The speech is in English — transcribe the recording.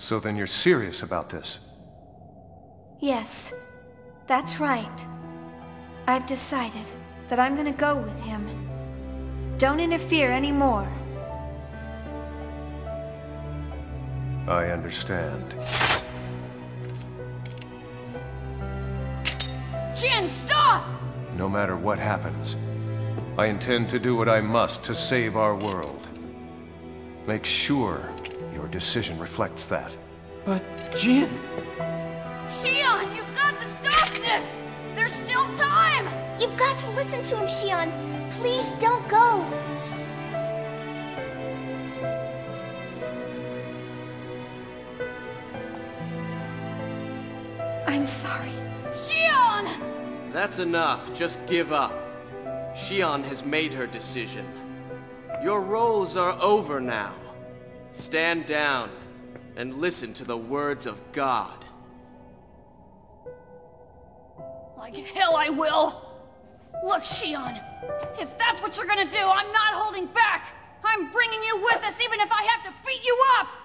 So then you're serious about this? Yes, that's right. I've decided that I'm gonna go with him. Don't interfere anymore. I understand. Jin, stop! No matter what happens, I intend to do what I must to save our world. Make sure your decision reflects that. But, Jin... Shion, you've got to stop this! There's still time! You've got to listen to him, Shion. Please don't go. I'm sorry. Shion! That's enough. Just give up. Shion has made her decision. Your roles are over now. Stand down and listen to the words of God. Like hell I will! Look, Shion, if that's what you're gonna do, I'm not holding back! I'm bringing you with us even if I have to beat you up!